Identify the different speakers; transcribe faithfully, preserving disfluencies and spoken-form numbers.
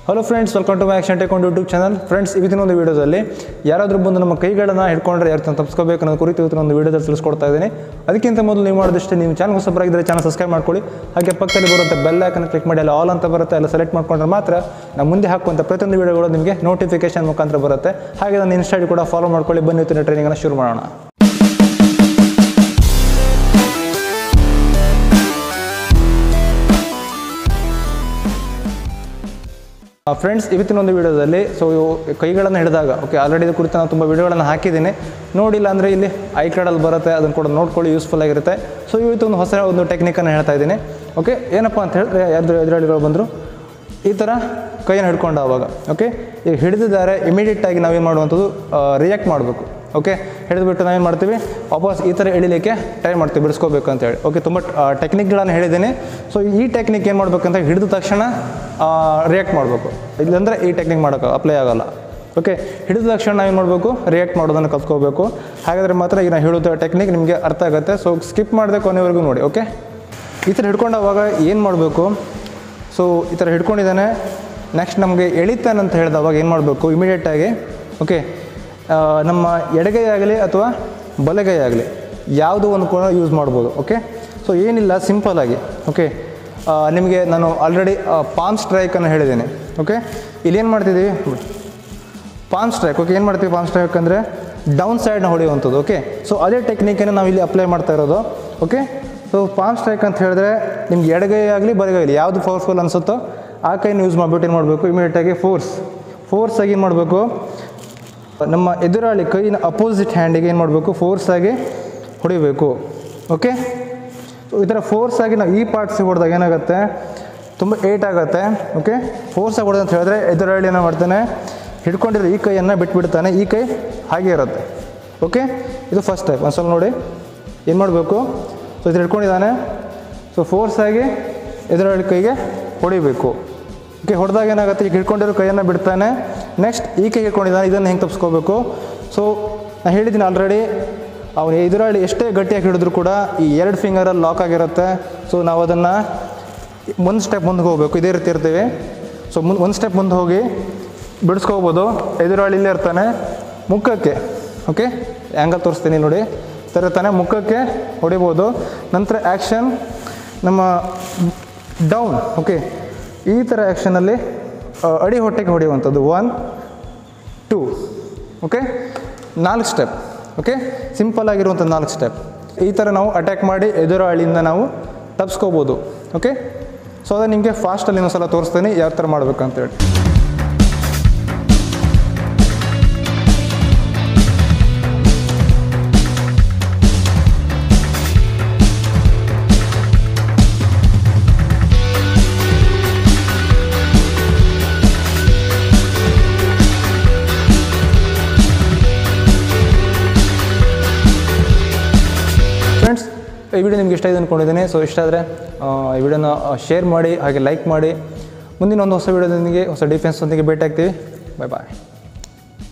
Speaker 1: Hello friends, welcome to my action take on YouTube channel. Friends, ಇವತ್ತಿನ ಒಂದು ವೀಡಿಯೋದಲ್ಲಿ ಯಾರಾದರೂ ಬಂದು ನಮ್ಮ ಕೈಗಳನ್ನು ಹಿಡ್ಕೊಂಡ್ರೆ ಯಾರು ತಪ್ಪಿಸ್ಕೋಬೇಕು ಅನ್ನೋ ಕುರಿತು ಇವತ್ತಿನ ಒಂದು ವೀಡಿಯೋದಲ್ಲಿ ತಿಳಿಸ್ಕೊಡ್ತಾ ಇದ್ದೀನಿ. ಅದಕ್ಕಿಂತ ಮೊದಲು ನೀವು ಮಾಡಿದಷ್ಟು ನೀವು ಚಾನಲ್ ಹೊಸಬರಾಗಿದ್ದರೆ ಚಾನಲ್ ಸಬ್ಸ್ಕ್ರೈಬ್ ಮಾಡ್ಕೊಳ್ಳಿ. ಹಾಗೆ ಪಕ್ಕದಲ್ಲಿ ಬರುವಂಥ ಬೆಲ್ ಐಕನ್ ಕ್ಲಿಕ್ ಮಾಡಿ ಅಲ್ಲಿ ಆಲ್ ಅಂತ ಬರುತ್ತೆ, ಎಲ್ಲ ಸೆಲೆಕ್ಟ್ ಮಾಡ್ಕೊಂಡ್ರೆ ಮಾತ್ರ ನಾವು ಮುಂದೆ ಹಾಕುವಂಥ ಪ್ರತಿಯೊಂದು ವೀಡಿಯೋಗಳು ನಿಮಗೆ ನೋಟಿಫಿಕೇಶನ್ ಮುಖಾಂತರ ಬರುತ್ತೆ. ಹಾಗೆ ನನ್ನ ಇನ್ಸ್ಟಾ ಕೂಡ ಫಾಲೋ ಮಾಡ್ಕೊಳ್ಳಿ. ಬನ್ನಿ ಇವತ್ತಿನ ಟ್ರೈನಿಂಗನ್ನು ಶುರು ಮಾಡೋಣ. ಫ್ರೆಂಡ್ಸ್, ಇವತ್ತಿನ ಒಂದು ವೀಡಿಯೋದಲ್ಲಿ ಸೊ ಕೈಗಳನ್ನು ಹಿಡಿದಾಗ ಓಕೆ ಆಲ್ರೆಡಿ ಇದು ಕುರಿತು ನಾನು ತುಂಬ ವೀಡಿಯೋಗಳನ್ನು ಹಾಕಿದ್ದೀನಿ. ನೋಡಿಲ್ಲ ಅಂದರೆ ಇಲ್ಲಿ ಐ ಕಾರ್ಡಲ್ಲಿ ಬರುತ್ತೆ, ಅದನ್ನು ಕೂಡ ನೋಡ್ಕೊಳ್ಳಿ, ಯೂಸ್ಫುಲ್ ಆಗಿರುತ್ತೆ. ಸೊ ಇವತ್ತು ಒಂದು ಹೊಸ ಒಂದು ಟೆಕ್ನಿಕನ್ನು ಹೇಳ್ತಾ ಇದ್ದೀನಿ. ಓಕೆ, ಏನಪ್ಪ ಅಂತ ಹೇಳಿದ್ರೆ ಯಾರು ಎದುರಾಳಿಗಳು ಬಂದರು ಈ ಥರ ಕೈಯನ್ನು ಹಿಡ್ಕೊಂಡು ಆವಾಗ ಓಕೆ ಈಗ ಹಿಡಿದಿದ್ದಾರೆ, ಇಮಿಡಿಯೇಟಾಗಿ ನಾವೇನು ಮಾಡುವಂಥದ್ದು ರಿಯಾಕ್ಟ್ ಮಾಡಬೇಕು. ಓಕೆ, ಹಿಡಿದುಬಿಟ್ಟು ನಾವೇನು ಮಾಡ್ತೀವಿ, ವಾಪಸ್ ಈ ಥರ ಎಳಿಲಿಕ್ಕೆ ಟ್ರೈ ಮಾಡ್ತೀವಿ, ಬಿಡಿಸ್ಕೋಬೇಕು ಅಂತೇಳಿ. ಓಕೆ, ತುಂಬ ಟೆಕ್ನಿಕ್ಗಳನ್ನು ಹೇಳಿದ್ದೀನಿ. ಸೊ ಈ ಟೆಕ್ನಿಕ್ ಏನು ಮಾಡಬೇಕಂತ ಹಿಡಿದ ತಕ್ಷಣ ರಿಯಾಕ್ಟ್ ಮಾಡಬೇಕು. ಇಲ್ಲಾಂದರೆ ಈ ಟೆಕ್ನಿಕ್ ಮಾಡೋಕ್ಕೆ ಅಪ್ಲೈ ಆಗೋಲ್ಲ. ಓಕೆ, ಹಿಡಿದ ತಕ್ಷಣ ನಾವೇನು ಮಾಡಬೇಕು, ರಿಯಾಕ್ಟ್ ಮಾಡೋದನ್ನು ಕಲ್ತ್ಕೋಬೇಕು. ಹಾಗಾದರೆ ಮಾತ್ರ ಈಗ ನಾನು ಹೇಳೋದು ಟೆಕ್ನಿಕ್ ನಿಮಗೆ ಅರ್ಥ ಆಗುತ್ತೆ. ಸೊ ಸ್ಕಿಪ್ ಮಾಡದೆ ಕೊನೆವರೆಗೂ ನೋಡಿ. ಓಕೆ, ಈ ಥರ ಹಿಡ್ಕೊಂಡಾಗ ಏನು ಮಾಡಬೇಕು, ಸೊ ಈ ಥರ ಹಿಡ್ಕೊಂಡಿದ್ದಾನೆ, ನೆಕ್ಸ್ಟ್ ನಮಗೆ ಎಳಿತಾನೆ ಅಂತ ಹೇಳಿದವಾಗ ಏನು ಮಾಡಬೇಕು, ಇಮಿಡಿಯೇಟಾಗಿ ಓಕೆ ನಮ್ಮ ಎಡಗೈ ಆಗಲಿ ಅಥವಾ ಬಲಗೈ ಆಗಲಿ ಯಾವುದೋ ಒಂದು ಕೂಡ ಯೂಸ್ ಮಾಡ್ಬೋದು. ಓಕೆ, ಸೊ ಏನಿಲ್ಲ, ಸಿಂಪಲ್ಲಾಗಿ ಓಕೆ ನಿಮಗೆ ನಾನು ಆಲ್ರೆಡಿ ಪಾಮ್ ಸ್ಟ್ರೈಕನ್ನು ಹೇಳಿದ್ದೀನಿ. ಓಕೆ, ಇಲ್ಲೇನು ಮಾಡ್ತಿದ್ದೀವಿ, ಪಾಮ್ ಸ್ಟ್ರೈಕ್. ಓಕೆ, ಏನು ಮಾಡ್ತೀವಿ, ಪಾಮ್ ಸ್ಟ್ರೈಕ್ ಅಂದರೆ ಡೌನ್ ಸೈಡ್ನ ಹೊಡೆಯುವಂಥದ್ದು. ಓಕೆ, ಸೊ ಅದೇ ಟೆಕ್ನಿಕನ್ನು ನಾವು ಇಲ್ಲಿ ಅಪ್ಲೈ ಮಾಡ್ತಾ ಇರೋದು. ಓಕೆ, ಸೊ ಪಾಮ್ ಸ್ಟ್ರೈಕ್ ಅಂತ ಹೇಳಿದ್ರೆ ನಿಮ್ಗೆ ಎಡಗೈ ಆಗಲಿ ಬಲಗೈ ಆಗಲಿ ಯಾವುದು ಪವರ್ಫುಲ್ ಅನಿಸುತ್ತೋ ಆ ಕೈನ ಯೂಸ್ ಮಾಡಿಬಿಟ್ಟು ಏನು ಮಾಡಬೇಕು, ಇಮಿಡಿಯೇಟಾಗಿ ಫೋರ್ಸ್ ಫೋರ್ಸಾಗಿ ಏನು ಮಾಡಬೇಕು, ನಮ್ಮ ಎದುರಾಳಿ ಕೈನ ಅಪೋಸಿಟ್ ಹ್ಯಾಂಡಿಗೆ ಏನು ಮಾಡಬೇಕು, ಫೋರ್ಸಾಗಿ ಹೊಡಿಬೇಕು. ಓಕೆ, ಸೊ ಈ ಥರ ಫೋರ್ಸಾಗಿ ನಾವು ಈ ಪಾರ್ಟ್ಸಿಗೆ ಹೊಡೆದಾಗ ಏನಾಗುತ್ತೆ, ತುಂಬ ಏಟ್ ಆಗುತ್ತೆ. ಓಕೆ, ಫೋರ್ಸಾಗಿ ಹೊಡೆದು ಅಂತ ಹೇಳಿದ್ರೆ ಎದುರಾಳಿ ಏನೋ ಮಾಡ್ತಾನೆ, ಹಿಡ್ಕೊಂಡಿರೋ ಈ ಕೈಯನ್ನು ಬಿಟ್ಬಿಡ್ತಾನೆ, ಈ ಕೈ ಹಾಗೆ ಇರುತ್ತೆ. ಓಕೆ, ಇದು ಫಸ್ಟ್ ಟೈಪ್. ಒಂದು ಸಲ ನೋಡಿ ಏನು ಮಾಡಬೇಕು, ಸೊ ಇದು ಹಿಡ್ಕೊಂಡಿದ್ದಾನೆ, ಸೊ ಫೋರ್ಸಾಗಿ ಎದುರಾಳಿ ಕೈಗೆ ಹೊಡಿಬೇಕು. ಓಕೆ, ಹೊಡೆದಾಗ ಏನಾಗುತ್ತೆ, ಈಗ ಹಿಡ್ಕೊಂಡಿರೋ ಕೈಯನ್ನು ಬಿಡ್ತಾನೆ, ನೆಕ್ಸ್ಟ್ ಈ ಕೈ ಹಿಡ್ಕೊಂಡಿದ್ದಾನೆ, ಇದನ್ನು ಹೆಂಗೆ ತಪ್ಪಿಸ್ಕೋಬೇಕು. ಸೊ ನಾನು ಹೇಳಿದ್ದೀನಿ ಆಲ್ರೆಡಿ, ಅವನು ಎದುರಾಳಿ ಎಷ್ಟೇ ಗಟ್ಟಿಯಾಗಿ ಹಿಡಿದ್ರು ಕೂಡ ಈ ಎರಡು ಫಿಂಗರಲ್ಲಿ ಲಾಕ್ ಆಗಿರುತ್ತೆ. ಸೊ ನಾವು ಅದನ್ನು ಒಂದು ಸ್ಟೆಪ್ ಮುಂದೆ ಹೋಗಬೇಕು, ಇದೇ ರೀತಿ ಇರ್ತೀವಿ. ಸೊ ಮುಂದೆ ಒಂದು ಸ್ಟೆಪ್ ಮುಂದೆ ಹೋಗಿ ಬಿಡಿಸ್ಕೋಬೋದು. ಎದುರಾಳಿ ಇಲ್ಲೇ ಇರ್ತಾನೆ, ಮುಖಕ್ಕೆ ಓಕೆ ಆ್ಯಂಗಲ್ ತೋರಿಸ್ತೀನಿ ನೋಡಿ, ತರ್ತಾನೆ, ಮುಖಕ್ಕೆ ಹೊಡಿಬೋದು. ನಂತರ ಆ್ಯಕ್ಷನ್ ನಮ್ಮ ಡೌನ್. ಓಕೆ, ಈ ಥರ ಆ್ಯಕ್ಷನಲ್ಲಿ ಅಡಿ ಹೊಟ್ಟೆಗೆ ಹೊಡೆಯುವಂಥದ್ದು. ಒನ್ ಟೂ ಓಕೆ, ನಾಲ್ಕು ಸ್ಟೆಪ್. ಓಕೆ, ಸಿಂಪಲ್ ಆಗಿರುವಂಥ ನಾಲ್ಕು ಸ್ಟೆಪ್. ಈ ಥರ ನಾವು ಅಟ್ಯಾಕ್ ಮಾಡಿ ಎದುರಾಳಿಯಿಂದ ನಾವು ತಪ್ಪಿಸ್ಕೋಬೋದು. ಓಕೆ, ಸೊ ಅದು ನಿಮಗೆ ಫಾಸ್ಟಲ್ಲಿ ಇನ್ನೊಂದು ಸಲ ತೋರಿಸ್ತೀನಿ ಯಾವ ಥರ ಮಾಡಬೇಕಂತೇಳಿ. ಫ್ರೆಂಡ್ಸ್, ಈ ವಿಡಿಯೋ ನಿಮ್ಗೆ ಇಷ್ಟ ಇದೆ ಅಂದ್ಕೊಂಡಿದ್ದೀನಿ. ಸೊ ಇಷ್ಟ ಆದರೆ ಈ ವಿಡಿಯೋನ ಶೇರ್ ಮಾಡಿ, ಹಾಗೆ ಲೈಕ್ ಮಾಡಿ. ಮುಂದಿನ ಒಂದು ಹೊಸ ವಿಡಿಯೋದೊಂದಿಗೆ, ಹೊಸ ಡಿಫೆನ್ಸ್ನೊಂದಿಗೆ ಭೇಟಿ ಆಗ್ತೀವಿ. ಬಾಯ್ ಬಾಯ್.